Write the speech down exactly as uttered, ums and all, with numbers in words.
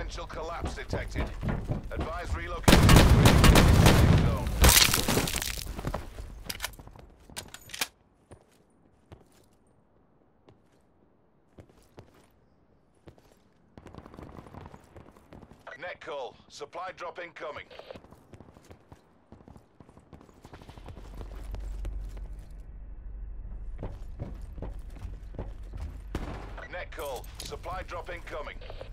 Potential collapse detected. Advise relocation to the zone. Net call. Supply drop incoming. Net call. Supply drop incoming.